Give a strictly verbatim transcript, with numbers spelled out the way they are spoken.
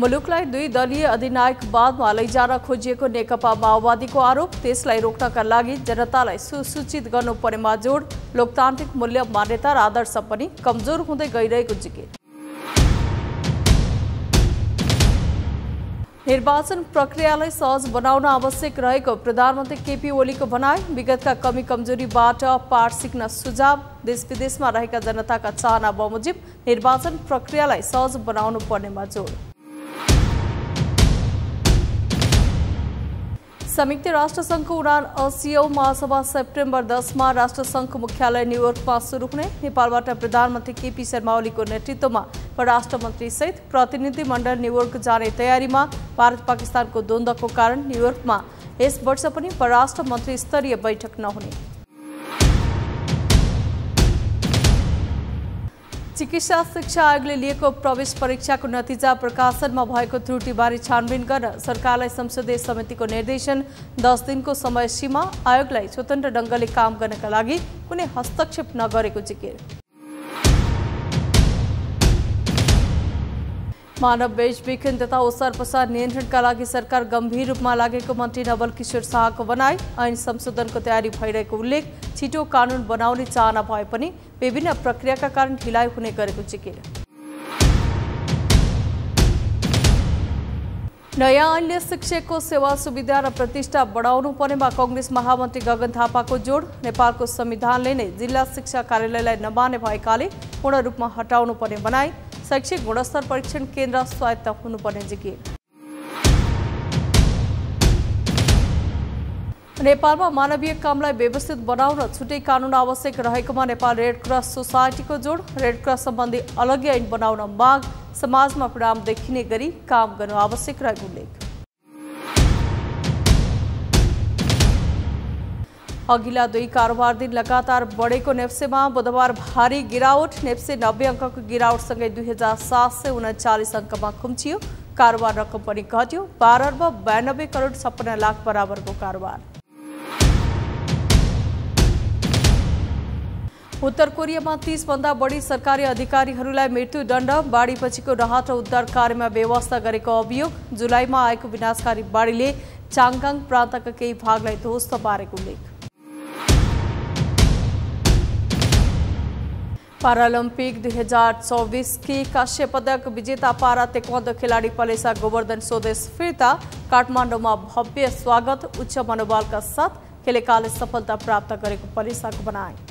मुलुकलाई दुई दलीय अधिनायकवादमा लैजान खोजिएको नेकपा माओवादीको आरोप। त्यसलाई रोक्नका लागि जनतालाई सुसूचित गर्नुपर्नेमा जोड। लोकतान्त्रिक मूल्य मान्यता र आदर्श पनि कमजोर हुँदै गइरहेको जिकिर। निर्वाचन प्रक्रियालाई सहज बनाउन आवश्यक रहेको प्रधानमन्त्री केपी ओलीको भनाई। विगतका कमी कमजोरीबाट पाठ सिक्न सुझाव। देश विदेशमा रहेका जनताका चाहना बमोजिम निर्वाचन प्रक्रियालाई सहज बनाउनु पर्नेमा जोड। संयुक्त राष्ट्रसङ्घको उनासीऔं महासभा सेप्टेम्बर दसमा राष्ट्रसङ्घको मुख्यालय न्युयोर्कमा सुरु हुने। नेपालबाट प्रधानमन्त्री केपी शर्मा ओलीको नेतृत्वमा परराष्ट्र मन्त्री सहित प्रतिनिधिमण्डल न्युयोर्क जाने तयारीमा। भारत पाकिस्तानको द्वन्द्वको कारण न्युयोर्कमा यस वर्ष पनि परराष्ट्र मन्त्री स्तरीय बैठक नहुने। चिकित्सा शिक्षा आयोगले लिएको प्रवेश परीक्षाको नतिजा प्रकाशनमा भएको त्रुटिबारे छानबिन गर्न सरकारलाई संसदीय समितिको निर्देशन। दस दिनको समय सीमा। आयोगलाई स्वतन्त्र ढङ्गले काम गर्नका लागि कुनै हस्तक्षेप नगरेको जिकिर। मानव बेचबिखन तथा ओसार पसार नियन्त्रणका लागि सरकार गम्भीर रूपमा लागेको मन्त्री नवल किशोर शाहको भनाई। ऐन संशोधनको तयारी भइरहेको उल्लेख। छिटो कानुन बनाउने चाहना भए पनि विभिन्न प्रक्रियाका कारण ढिलाइ हुने गरेको जिकिर। नयाँ ऐनले शिक्षकको सेवा सुविधा र प्रतिष्ठा बढाउनु पर्नेमा कांग्रेस महामन्त्री गगन थापाको जोड। नेपालको संविधानले नै जिल्ला शिक्षा कार्यालयलाई नमाने भएकाले पूर्ण रूपमा हटाउनु पर्ने बनाई। शैक्षिक गुणस्तर परीक्षण केन्द्र स्वायत्त हुनुपर्ने जिकिर। नेपालमा मानवीय कामलाई व्यवस्थित बनाउन छुट्टै कानुन आवश्यक रहेकोमा नेपाल रेड क्रस सोसाइटीको जोड। रेड क्रस सम्बन्धी अलग्गै ऐन बनाउन माग। समाजमा परिणाम देखिने गरी काम गर्नु आवश्यक रहेको उल्लेख। अघिल्ला दुई कारोबार दिन लगातार बढेको नेप्सेमा बुधबार भारी गिरावट। नेप्से नब्बे अङ्कको गिरावटसँगै दुई हजार सात सय उन्चालिस अङ्कमा खुम्चियो। कारोबार रकम पनि घट्यो। बाह्र अर्ब बयानब्बे करोड छप्पन्न लाख बराबरको कारोबार। उत्तर कोरियामा तीस भन्दा बढी सरकारी अधिकारीहरूलाई मृत्युदण्ड। बाढीपछिको राहत र उद्धार कार्यमा व्यवस्था गरेको अभियोग। जुलाईमा आएको विनाशकारी बाढीले चाङगाङ प्रान्तका केही भागलाई ध्वस्त पारेको उल्लेख। पारालिम्पिक दुई हजार चौबीस की कांस्य पदक विजेता पारा ताइक्वान्डो खेलाडी पलेसा गोवर्धन स्वदेश फिर्ता। काठमाडौँमा भव्य स्वागत। उच्च मनोबलका साथ खेलेकाले सफलता प्राप्त गरेको पलेसाको भनाई।